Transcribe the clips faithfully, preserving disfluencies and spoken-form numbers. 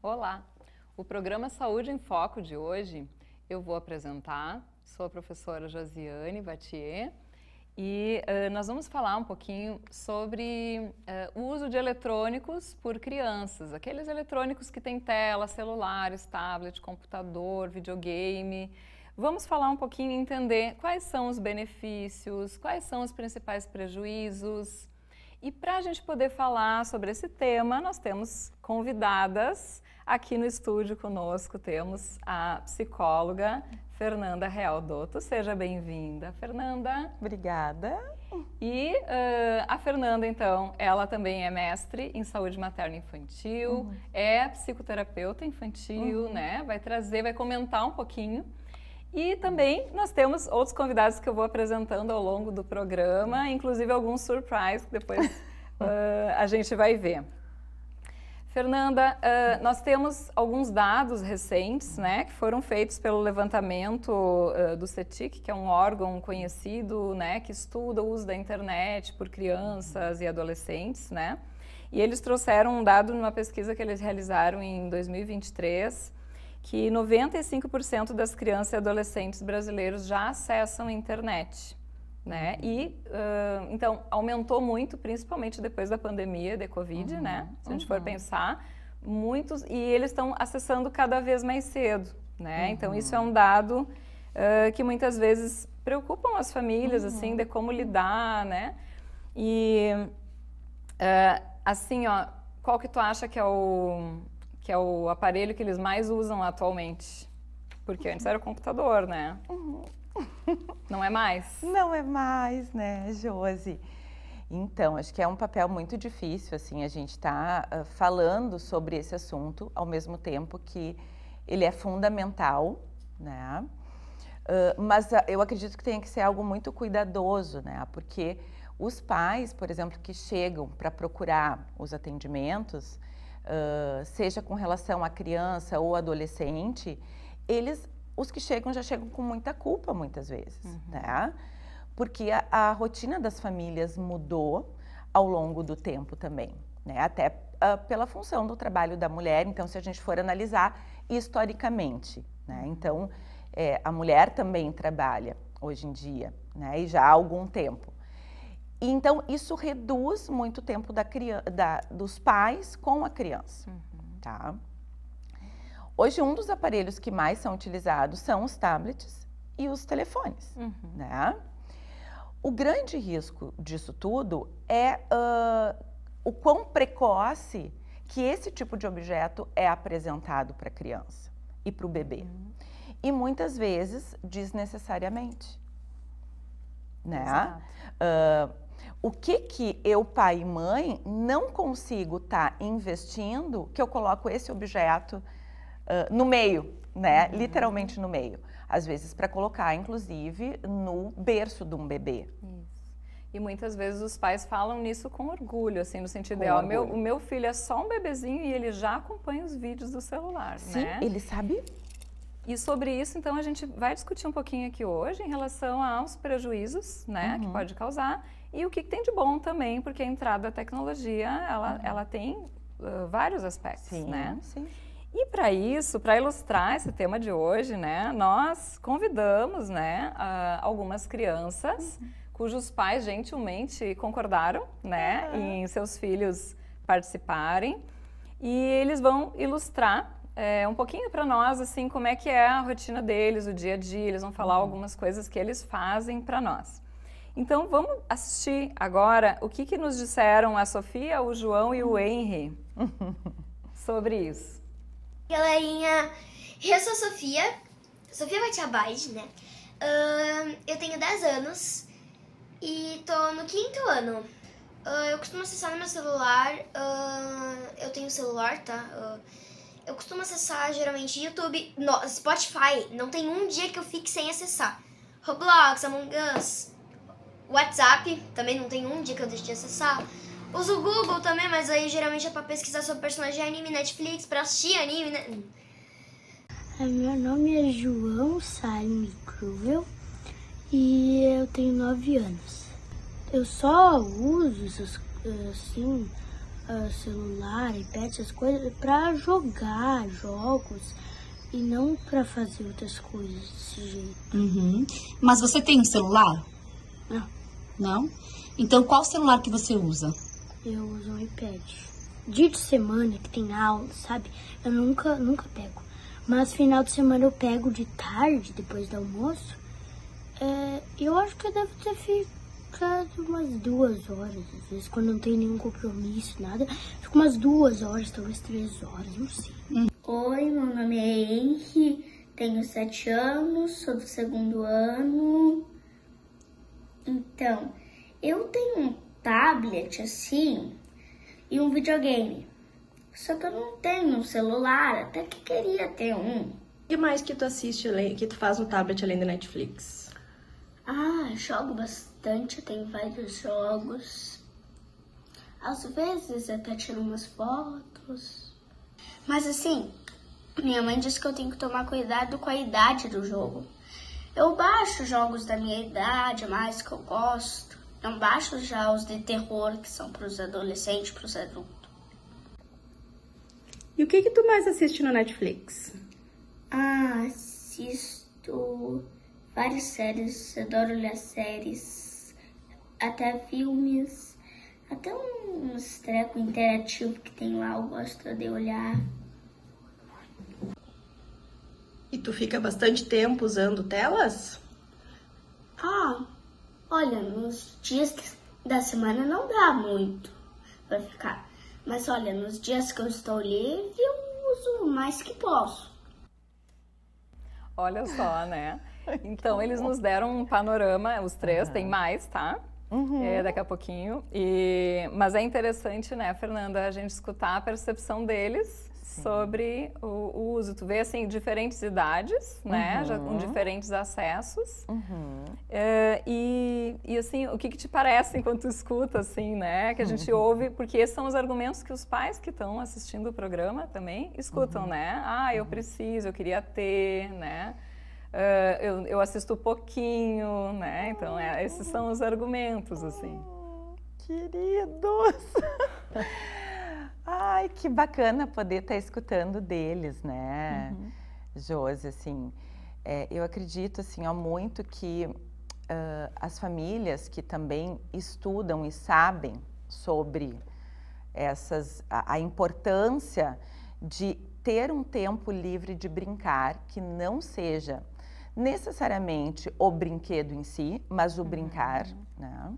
Olá! O programa Saúde em Foco de hoje eu vou apresentar, sou a professora Josiane Vattier e uh, nós vamos falar um pouquinho sobre uh, o uso de eletrônicos por crianças, aqueles eletrônicos que têm tela, celulares, tablet, computador, videogame. Vamos falar um pouquinho e entender quais são os benefícios, quais são os principais prejuízos. E para a gente poder falar sobre esse tema, nós temos convidadas aqui no estúdio conosco, temos a psicóloga Fernanda Realdotto. Seja bem-vinda, Fernanda. Obrigada. E uh, a Fernanda, então, ela também é mestre em saúde materna e infantil, uhum. é psicoterapeuta infantil, uhum. né? Vai trazer, vai comentar um pouquinho. E também nós temos outros convidados que eu vou apresentando ao longo do programa, inclusive alguns surprise que depois uh, a gente vai ver. Fernanda, uh, nós temos alguns dados recentes, né, que foram feitos pelo levantamento uh, do CETIC, que é um órgão conhecido, né, que estuda o uso da internet por crianças e adolescentes, né, e eles trouxeram um dado numa pesquisa que eles realizaram em dois mil e vinte e três, que noventa e cinco por cento das crianças e adolescentes brasileiros já acessam a internet, né? E, uh, então, aumentou muito, principalmente depois da pandemia de Covid, uhum, né? Se a gente uhum. for pensar, muitos, e eles estão acessando cada vez mais cedo, né? Uhum. Então, isso é um dado uh, que muitas vezes preocupam as famílias, uhum. assim, de como lidar, né? E, uh, assim, ó, qual que tu acha que é o... que é o aparelho que eles mais usam atualmente? Porque antes era o computador, né? Uhum. Não é mais? Não é mais, né, Josi? Então, acho que é um papel muito difícil, assim, a gente tá uh, falando sobre esse assunto, ao mesmo tempo que ele é fundamental, né? Uh, mas uh, eu acredito que tem que ser algo muito cuidadoso, né? Porque os pais, por exemplo, que chegam para procurar os atendimentos, Uh, seja com relação à criança ou adolescente, eles, os que chegam já chegam com muita culpa muitas vezes, uhum. né? Porque a, a rotina das famílias mudou ao longo do tempo também, né? Até uh, pela função do trabalho da mulher. Então, se a gente for analisar historicamente, né? Então, é, a mulher também trabalha hoje em dia, né? E já há algum tempo. Então, isso reduz muito o tempo da criança, da, dos pais com a criança, uhum. tá? Hoje, um dos aparelhos que mais são utilizados são os tablets e os telefones, uhum. né? O grande risco disso tudo é uh, o quão precoce que esse tipo de objeto é apresentado para a criança e para o bebê. Uhum. E muitas vezes, desnecessariamente, né? Uh, O que que eu, pai e mãe, não consigo estar tá investindo que eu coloco esse objeto uh, no meio, né? Uhum. Literalmente no meio. Às vezes para colocar, inclusive, no berço de um bebê. Isso. E muitas vezes os pais falam nisso com orgulho, assim, no sentido de, ó, meu, o meu filho é só um bebezinho e ele já acompanha os vídeos do celular, Sim, né? ele sabe. E sobre isso, então, a gente vai discutir um pouquinho aqui hoje em relação aos prejuízos, né, uhum. que pode causar e o que, que tem de bom também, porque a entrada da tecnologia, ela, uhum. ela tem uh, vários aspectos, sim, né? Sim. E para isso, para ilustrar esse tema de hoje, né, nós convidamos, né, uh, algumas crianças uhum. cujos pais gentilmente concordaram, né, uhum. em seus filhos participarem e eles vão ilustrar É, um pouquinho para nós, assim, como é que é a rotina deles, o dia a dia, eles vão falar uhum. algumas coisas que eles fazem para nós. Então, vamos assistir agora o que, que nos disseram a Sofia, o João e o Henry sobre isso. Galerinha, eu sou a Sofia, Sofia Vattier, né? Uh, eu tenho dez anos e tô no quinto ano. Uh, eu costumo acessar no meu celular, uh, eu tenho celular, tá? Uh, Eu costumo acessar geralmente YouTube, no, Spotify, não tem um dia que eu fique sem acessar. Roblox, Among Us, WhatsApp, também não tem um dia que eu deixe de acessar. Uso o Google também, mas aí geralmente é pra pesquisar sobre personagem de anime, Netflix, pra assistir anime, né? Meu nome é João Salim Cruvel e eu tenho nove anos. Eu só uso essas, assim, uh, celular, iPad, essas coisas, pra jogar jogos e não pra fazer outras coisas desse jeito. Uhum. Mas você tem um celular? Não. Não? Então qual celular que você usa? Eu uso um iPad. Dia de semana que tem aula, sabe? Eu nunca, nunca pego. Mas final de semana eu pego de tarde, depois do almoço. É, eu acho que eu devo ter ficado umas duas horas. Às vezes, quando não tem nenhum compromisso, nada. Fico umas duas horas, talvez três horas, não sei. Hum. Oi, meu nome é Henry, tenho sete anos, sou do segundo ano. Então, eu tenho um tablet assim e um videogame. Só que eu não tenho um celular, até que queria ter um. O que mais que tu assiste, que tu faz no tablet além da Netflix? Ah, jogo bastante, tenho vários jogos. Às vezes até tiro umas fotos. Mas assim, minha mãe disse que eu tenho que tomar cuidado com a idade do jogo. Eu baixo jogos da minha idade, mais que eu gosto. Não baixo já os de terror, que são para os adolescentes, para os adultos. E o que que tu mais assiste no Netflix? Ah, assisto várias séries, adoro olhar séries, até filmes, até uns trecos interativos que tem lá, eu gosto de olhar. E tu fica bastante tempo usando telas? Ah, olha, nos dias da semana não dá muito pra ficar. Mas olha, nos dias que eu estou livre, eu uso o mais que posso. Olha só, né? Então, eles nos deram um panorama, os três, uhum. Tem mais, tá? Uhum. É, daqui a pouquinho. E, mas é interessante, né, Fernanda, a gente escutar a percepção deles. Sim. Sobre o, o uso. Tu vê, assim, diferentes idades, né? Uhum. Já com diferentes acessos. Uhum. É, e, e, assim, o que, que te parece enquanto tu escuta, assim, né? Que a gente uhum. ouve, porque esses são os argumentos que os pais que estão assistindo o programa também escutam, uhum. né? Ah, eu preciso, eu queria ter, né? Uh, eu, eu assisto pouquinho, né? Então, é, esses são os argumentos, assim. Queridos! Ai, que bacana poder estar escutando deles, né, uhum. Josi, assim, é, eu acredito, assim, ó, muito que uh, as famílias que também estudam e sabem sobre essas, a, a importância de ter um tempo livre de brincar, que não seja necessariamente o brinquedo em si, mas o uhum. brincar, né,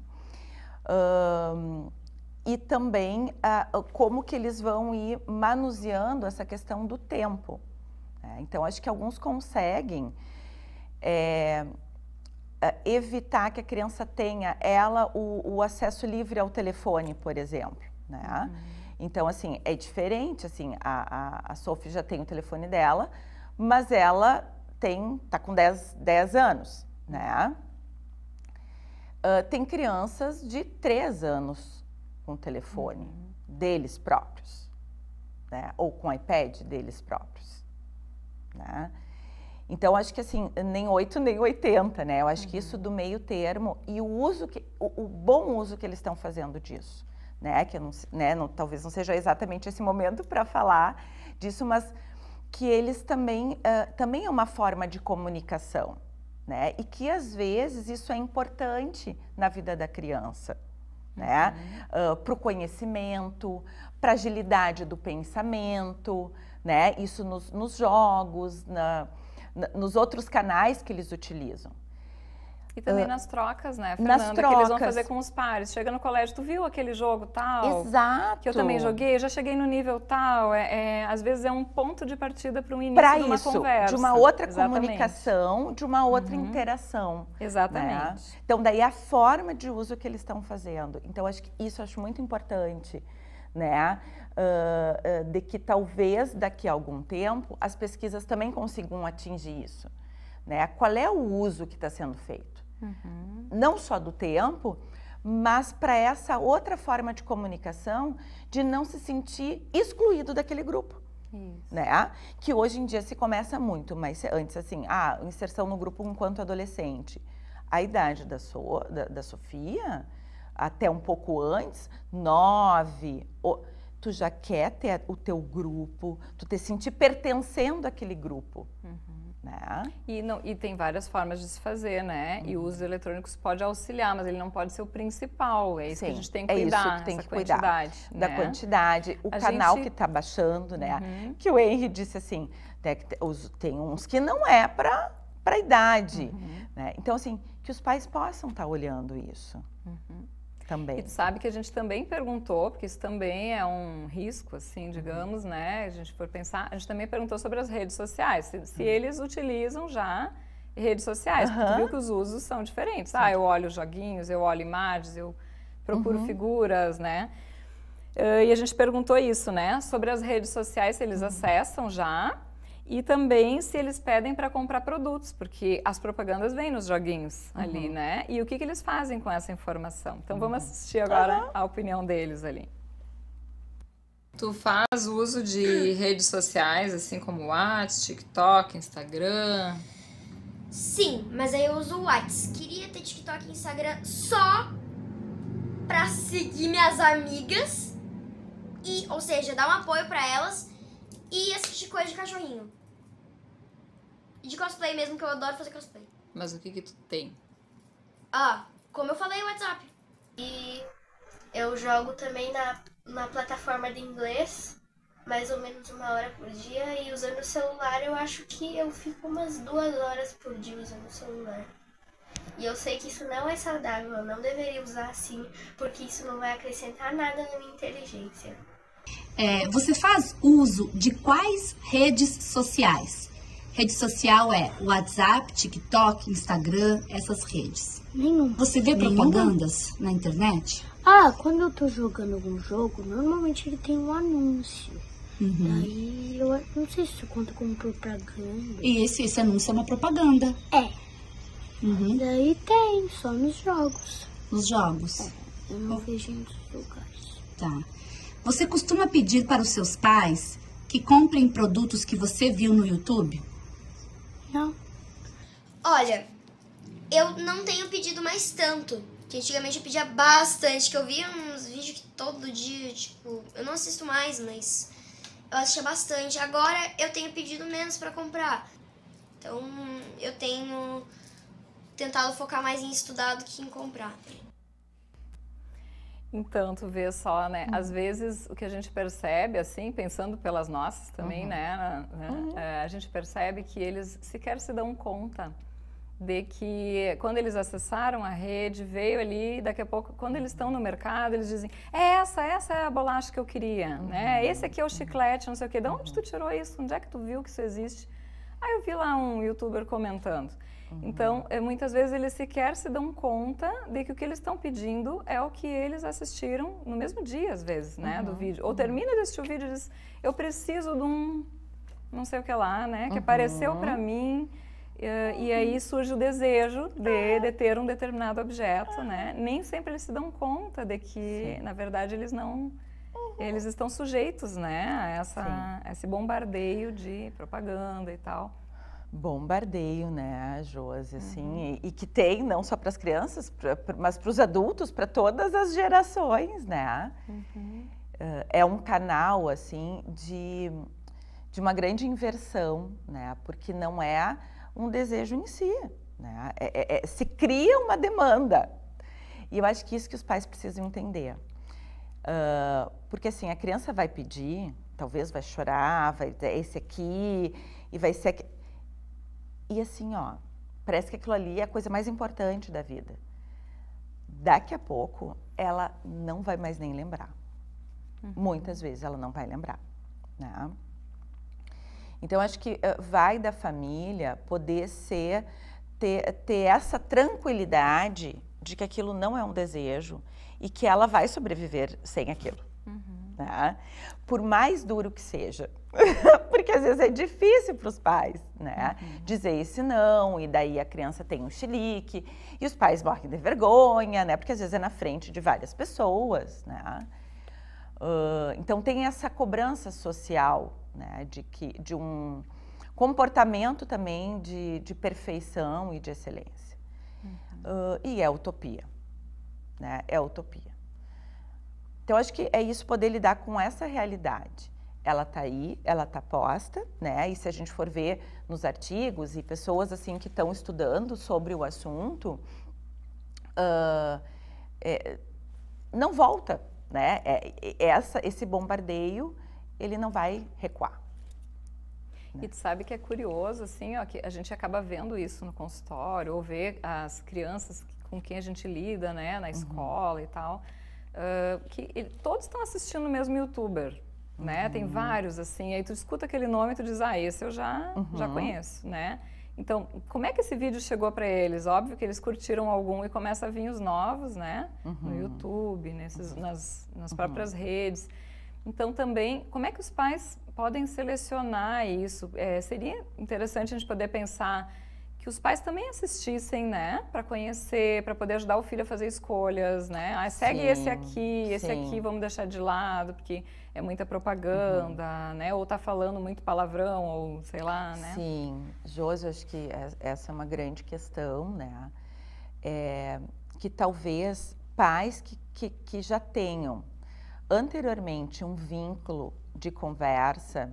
um, e também uh, como que eles vão ir manuseando essa questão do tempo. Né? Então, acho que alguns conseguem é, evitar que a criança tenha, ela, o, o acesso livre ao telefone, por exemplo. Né? Uhum. Então, assim, é diferente, assim, a, a, a Sophie já tem o telefone dela, mas ela tem, tá com dez anos, né? Uh, tem crianças de três anos com o telefone uhum. deles próprios, né? Ou com o iPad deles próprios, né? Então, acho que assim, nem oito nem oitenta, né? Eu acho uhum. que isso do meio termo e o uso, que, o, o bom uso que eles estão fazendo disso, né? Que eu não, né? não, talvez não seja exatamente esse momento para falar disso, mas que eles também, uh, também é uma forma de comunicação, né? E que às vezes isso é importante na vida da criança. Né? Uhum. Uh, para o conhecimento, para a agilidade do pensamento, né? Isso nos, nos jogos, na, na, nos outros canais que eles utilizam. E também uh, nas trocas, né, Fernanda? Nas trocas. Que eles vão fazer com os pares. Chega no colégio, tu viu aquele jogo tal? Exato. Que eu também joguei, já cheguei no nível tal. É, é, às vezes é um ponto de partida para um início pra de uma isso, conversa. De uma outra Exatamente. comunicação, de uma outra uhum. interação. Exatamente. Né? Então, daí a forma de uso que eles estão fazendo. Então, acho que isso eu acho muito importante, né? Uh, uh, de que talvez daqui a algum tempo as pesquisas também consigam atingir isso. Né? Qual é o uso que está sendo feito? Uhum. Não só do tempo, mas para essa outra forma de comunicação, de não se sentir excluído daquele grupo. Isso. Né? Que hoje em dia se começa muito, mas antes assim, ah, inserção no grupo enquanto adolescente. A idade da, so, da, da Sofia, até um pouco antes, nove, o, tu já quer ter o teu grupo, tu te sentir pertencendo àquele grupo, uhum. né? E, não, e tem várias formas de se fazer, né? Uhum. E o uso eletrônicos pode auxiliar, mas ele não pode ser o principal, é isso Sim, que a gente tem que cuidar, é isso que tem essa que quantidade. Cuidar, né? Da quantidade, o a canal gente... que está baixando, né? Uhum. Que o Henry disse assim, tem uns que não é para a idade, uhum. né? Então, assim, que os pais possam estar tá olhando isso. Uhum. Também. E tu sabe que a gente também perguntou, porque isso também é um risco, assim, digamos, uhum. né? A gente for pensar, a gente também perguntou sobre as redes sociais, se, se uhum. eles utilizam já redes sociais, uhum. porque tu viu que os usos são diferentes. Sim. Ah, eu olho joguinhos, eu olho imagens, eu procuro uhum. figuras, né? Uh, e a gente perguntou isso, né? Sobre as redes sociais, se eles uhum. acessam já. E também se eles pedem para comprar produtos, porque as propagandas vêm nos joguinhos uhum. ali, né? E o que, que eles fazem com essa informação? Então uhum. vamos assistir agora uhum. a opinião deles ali. Tu faz uso de redes sociais, assim como WhatsApp, TikTok, Instagram? Sim, mas aí eu uso o WhatsApp. Queria ter TikTok e Instagram só para seguir minhas amigas, e, ou seja, dar um apoio para elas e assistir coisa de cachorrinho. E de cosplay mesmo, que eu adoro fazer cosplay. Mas o que que tu tem? Ah, como eu falei, o WhatsApp. E eu jogo também na, na plataforma de inglês, mais ou menos uma hora por dia. E usando o celular, eu acho que eu fico umas duas horas por dia usando o celular. E eu sei que isso não é saudável, eu não deveria usar assim, porque isso não vai acrescentar nada na minha inteligência. É, você faz uso de quais redes sociais? Rede social é WhatsApp, TikTok, Instagram, essas redes. Nenhum. Você vê Nenhum. propagandas na internet? Ah, quando eu tô jogando algum jogo, normalmente ele tem um anúncio. Uhum. Daí eu não sei se isso conta como propaganda. E esse, esse anúncio é uma propaganda. É. Uhum. Daí tem, só nos jogos. Nos jogos? É, eu não oh. vejo em outros lugares. Tá. Você costuma pedir para os seus pais que comprem produtos que você viu no YouTube? Não. Olha, eu não tenho pedido mais tanto. Que antigamente eu pedia bastante, que eu via uns vídeos que todo dia, tipo... Eu não assisto mais, mas eu assistia bastante. Agora eu tenho pedido menos pra comprar. Então eu tenho tentado focar mais em estudar do que em comprar. Então, tu vê só, né? Uhum. Às vezes, o que a gente percebe, assim, pensando pelas nossas também, uhum. né? Uhum. É, a gente percebe que eles sequer se dão conta de que, quando eles acessaram a rede, veio ali, daqui a pouco, quando eles estão no mercado, eles dizem, é essa, essa é a bolacha que eu queria, uhum. né? Esse aqui é o chiclete, não sei o quê. De onde tu tirou isso? Onde é que tu viu que isso existe? Aí eu vi lá um youtuber comentando. Uhum. Então, é, muitas vezes eles sequer se dão conta de que o que eles estão pedindo é o que eles assistiram no mesmo dia, às vezes, né, uhum. do vídeo. Ou termina de assistir o vídeo e diz, eu preciso de um não sei o que lá, né, que uhum. apareceu para mim, e, uhum. e aí surge o desejo de, de ter um determinado objeto, né. Nem sempre eles se dão conta de que, Sim. na verdade, eles não... Eles estão sujeitos, né, a, essa, a esse bombardeio de propaganda e tal. Bombardeio, né, Josi, assim, uhum. e, e que tem não só para as crianças, pra, pra, mas para os adultos, para todas as gerações, né? Uhum. Uh, é um canal, assim, de, de uma grande inversão, né? Porque não é um desejo em si, né? É, é, é, se cria uma demanda. E eu acho que isso que os pais precisam entender. Uh, porque, assim, a criança vai pedir, talvez vai chorar, vai é esse aqui, e vai ser... Aqui. E assim, ó, parece que aquilo ali é a coisa mais importante da vida. Daqui a pouco, ela não vai mais nem lembrar. Uhum. Muitas vezes ela não vai lembrar, né? Então, acho que uh, vai da família poder ser, ter, ter essa tranquilidade de que aquilo não é um desejo e que ela vai sobreviver sem aquilo. Uhum. Né? Por mais duro que seja. Porque às vezes é difícil para os pais, né? Uhum. Dizer esse não, e daí a criança tem um chilique, e os pais morrem de vergonha, né? Porque às vezes é na frente de várias pessoas, né? Uh, então tem essa cobrança social, né? De, que, de um comportamento também de, de perfeição e de excelência. Uhum. Uh, e é utopia, né? É utopia. Então, acho que é isso, poder lidar com essa realidade. Ela está aí, ela está posta, né? E se a gente for ver nos artigos e pessoas assim que estão estudando sobre o assunto, uh, é, não volta, né? É, essa, esse bombardeio, ele não vai recuar. E tu sabe que é curioso, assim, ó, que a gente acaba vendo isso no consultório, ou ver as crianças com quem a gente lida, né, na escola uhum. e tal, uh, que ele, todos estão assistindo o mesmo youtuber, né? Uhum. Tem vários, assim, aí tu escuta aquele nome e tu diz, ah, esse eu já, uhum. já conheço, né? Então, como é que esse vídeo chegou para eles? Óbvio que eles curtiram algum e começa a vir os novos, né? Uhum. No YouTube, nesses, uhum. nas, nas próprias uhum. redes. Então, também, como é que os pais podem selecionar isso? É, seria interessante a gente poder pensar que os pais também assistissem, né? Para conhecer, para poder ajudar o filho a fazer escolhas, né? Ah, segue sim, esse aqui, esse sim. aqui vamos deixar de lado, porque é muita propaganda, uhum. né? Ou tá falando muito palavrão, ou sei lá, né? Sim, Josi, acho que essa é uma grande questão, né? É, que talvez pais que, que, que já tenham anteriormente um vínculo de conversa,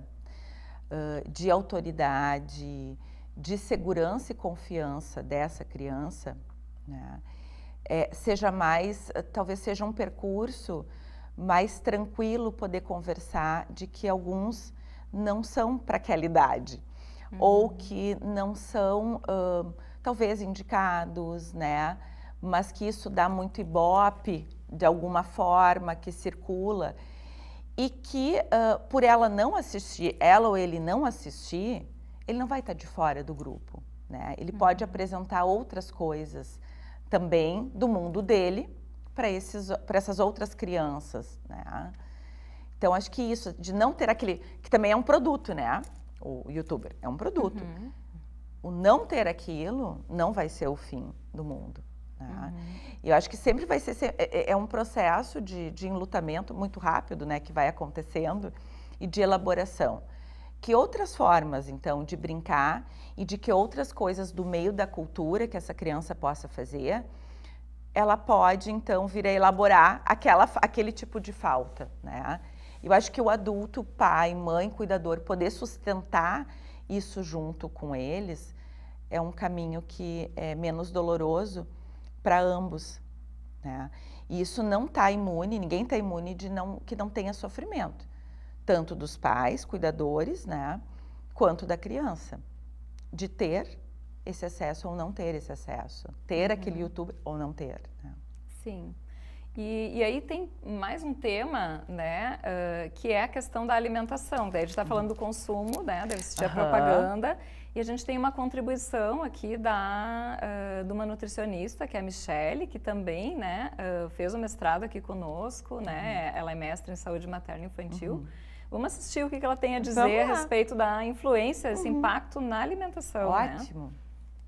uh, de autoridade, de segurança e confiança dessa criança, né? É, seja mais, talvez seja um percurso mais tranquilo poder conversar de que alguns não são para aquela idade, uhum. ou que não são, uh, talvez, indicados, né? Mas que isso dá muito ibope, de alguma forma, que circula, e que uh, por ela não assistir, ela ou ele não assistir, ele não vai estar de fora do grupo, né? Ele uhum. pode apresentar outras coisas também do mundo dele para esses, para essas outras crianças, né? Então, acho que isso, de não ter aquele, que também é um produto, né? O youtuber é um produto. Uhum. O não ter aquilo não vai ser o fim do mundo. Né? Uhum. Eu acho que sempre vai ser, é, é um processo de, de enlutamento muito rápido, né, que vai acontecendo, e de elaboração. Que outras formas, então, de brincar e de que outras coisas do meio da cultura que essa criança possa fazer, ela pode, então, vir a elaborar aquela, aquele tipo de falta, né? Eu acho que o adulto, pai, mãe, cuidador, poder sustentar isso junto com eles é um caminho que é menos doloroso para ambos, né? E isso não está imune, ninguém está imune de não, que não tenha sofrimento, tanto dos pais, cuidadores, né, quanto da criança, de ter esse acesso ou não ter esse acesso, ter uhum. aquele YouTube ou não ter. Né? Sim. E, e aí tem mais um tema, né, uh, que é a questão da alimentação. Daí a gente está falando do consumo, né, deve assistir uhum. a propaganda, e a gente tem uma contribuição aqui da, uh, de uma nutricionista, que é a Michele, que também, né, uh, fez o mestrado aqui conosco, uhum. né, ela é mestre em saúde materna e infantil. Uhum. Vamos assistir o que ela tem a dizer a respeito da influência, esse uhum. impacto na alimentação. Ótimo. Né?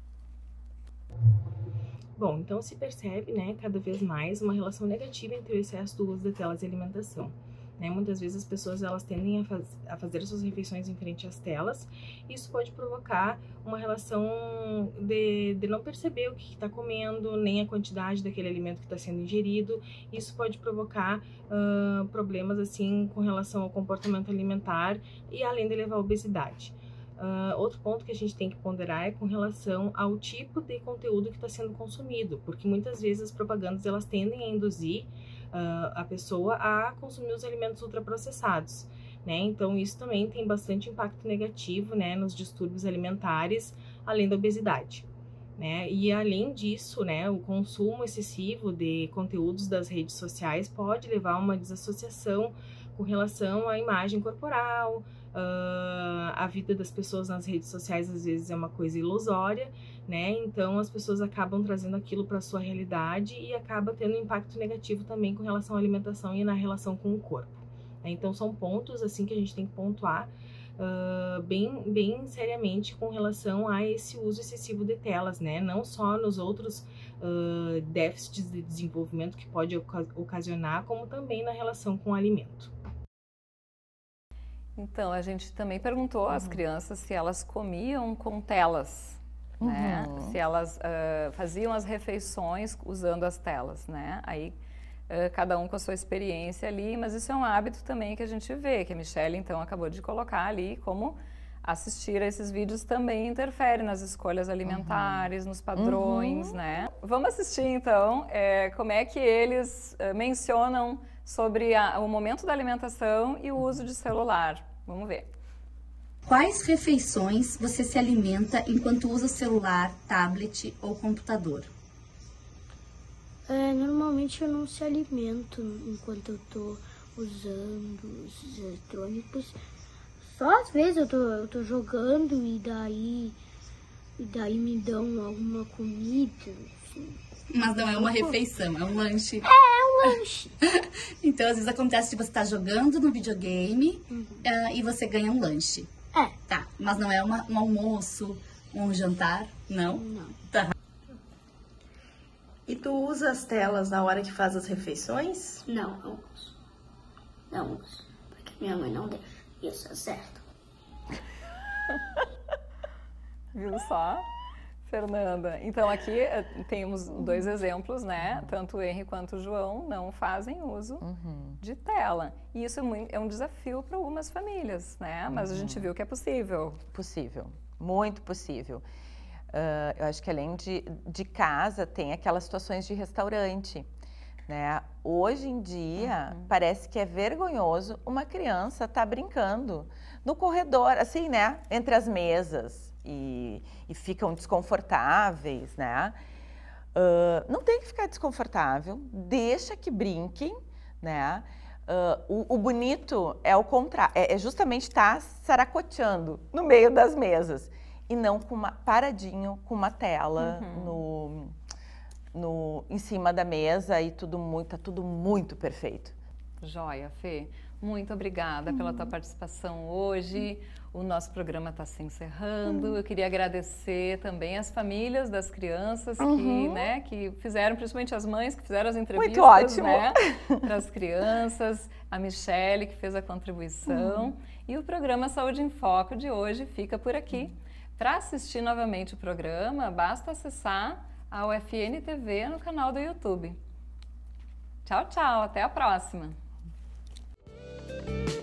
Bom, então se percebe, né, cada vez mais uma relação negativa entre o excesso do uso de telas e alimentação. Né? Muitas vezes as pessoas elas tendem a, faz, a fazer suas refeições em frente às telas, e isso pode provocar uma relação de, de não perceber o que está comendo, nem a quantidade daquele alimento que está sendo ingerido. Isso pode provocar uh, problemas assim com relação ao comportamento alimentar e além de levar à obesidade. Uh, outro ponto que a gente tem que ponderar é com relação ao tipo de conteúdo que está sendo consumido, porque muitas vezes as propagandas elas tendem a induzir uh, a pessoa a consumir os alimentos ultraprocessados, né? Então isso também tem bastante impacto negativo, né, nos distúrbios alimentares, além da obesidade, né? E além disso, né, o consumo excessivo de conteúdos das redes sociais pode levar a uma desassociação com relação à imagem corporal. Uh, a vida das pessoas nas redes sociais às vezes é uma coisa ilusória, né? Então as pessoas acabam trazendo aquilo para a sua realidade e acaba tendo um impacto negativo também com relação à alimentação e na relação com o corpo, né? Então são pontos assim que a gente tem que pontuar uh, bem, bem seriamente com relação a esse uso excessivo de telas, né? Não só nos outros uh, déficits de desenvolvimento que pode ocasionar, como também na relação com o alimento. Então, a gente também perguntou às uhum. crianças se elas comiam com telas, uhum. né? Se elas uh, faziam as refeições usando as telas, né? Aí uh, cada um com a sua experiência ali, mas isso é um hábito também que a gente vê, que a Michelle, então, acabou de colocar ali, como assistir a esses vídeos também interfere nas escolhas alimentares, uhum. nos padrões, uhum. né? Vamos assistir, então, é, como é que eles uh, mencionam sobre a, o momento da alimentação e o uso de celular. Vamos ver. Quais refeições você se alimenta enquanto usa celular, tablet ou computador? É, normalmente eu não se alimento enquanto eu tô usando os eletrônicos. Só às vezes eu tô, eu tô jogando e daí, e daí me dão alguma comida. Assim. Mas não é uma refeição, é um lanche. É, é um lanche. Então às vezes acontece de você estar jogando no videogame uhum. uh, e você ganha um lanche. É. Tá, mas não é uma, um almoço, um jantar, não? Não. Tá. E tu usa as telas na hora que faz as refeições? Não, não uso. Não uso. Porque minha mãe não deixa. Isso é certo. Viu só? Fernanda. Então aqui temos dois exemplos, né? Tanto o Henry quanto o João não fazem uso uhum. de tela. E isso é, muito, é um desafio para algumas famílias, né? Mas uhum. a gente viu que é possível. Possível, muito possível. Uh, eu acho que além de, de casa, tem aquelas situações de restaurante, né? Hoje em dia, uhum. parece que é vergonhoso uma criança estar tá brincando no corredor, assim, né? Entre as mesas. E, e ficam desconfortáveis, né? Uh, não tem que ficar desconfortável, deixa que brinquem, né? Uh, o, o bonito é o contrário, é, é justamente estar tá saracoteando no meio das mesas e não com uma, paradinho com uma tela uhum. no, no, em cima da mesa e tudo muito, tá tudo muito perfeito. Joia, Fê. Muito obrigada uhum. pela tua participação hoje. O nosso programa está se encerrando. Uhum. Eu queria agradecer também as famílias das crianças uhum. que, né, que fizeram, principalmente as mães que fizeram as entrevistas, muito ótimo. Né, para as crianças, a Michelle que fez a contribuição. Uhum. E o programa Saúde em Foco de hoje fica por aqui. Uhum. Para assistir novamente o programa, basta acessar a U F N T V no canal do YouTube. Tchau, tchau. Até a próxima. Thank you.